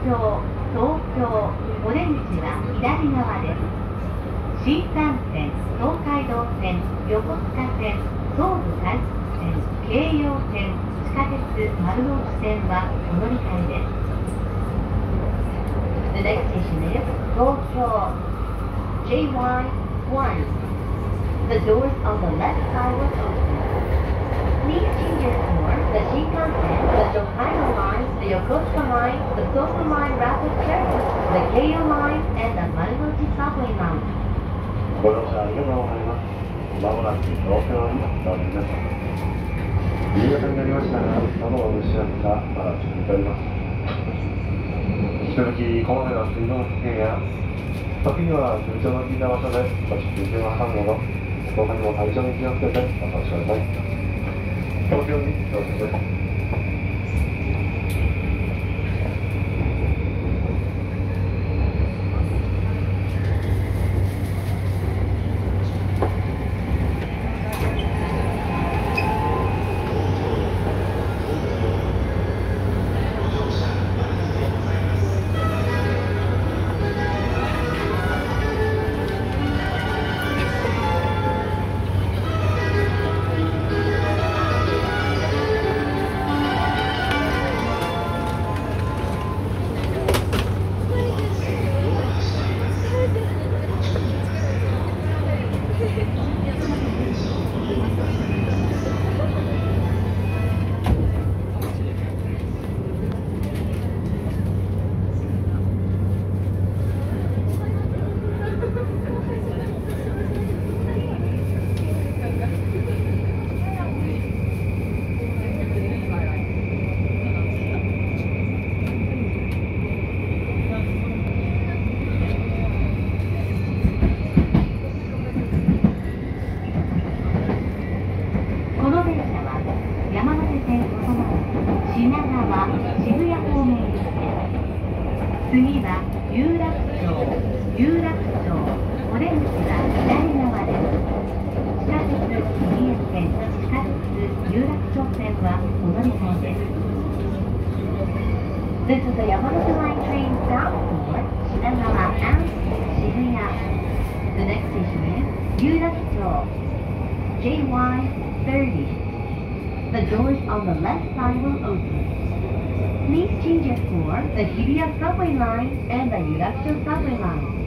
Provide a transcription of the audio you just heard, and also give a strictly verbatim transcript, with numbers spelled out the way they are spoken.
京、東京、お出口は左側です。新幹線、東海道線、横須賀線、総武快速線、京葉線、地下鉄丸の内線はお乗り換えです。The next station is Tokyo J Y one. The doors on the left side will open. Please change your floor. The Shinkansen, the Tokaido Line, the Yokosuka Line, the Soka Line Rapid Service, the Keio Line, and the Marunouchi Subway Line. ご乗車ありがとうございます。まもなく東京に到着です。夕方になりましたが、喉の蒸し暑さまだ続いております。引き続きこまめな水分補給や時には空調の効いた場所で少し休憩を挟むなど、他にも体調に気をつけてお過ごしください。東京に到着です。次は有楽町、有楽町、お出口は左側です。地下鉄日比谷線、地下鉄有楽町線はお乗り換えです。This is the Yamanote Line train bound for Shinagawa and Shibuya. The next station is 有楽町 J Y thirty. The doors on the left side will open.Please change it for the Hibiya subway line and the Yurakucho subway line.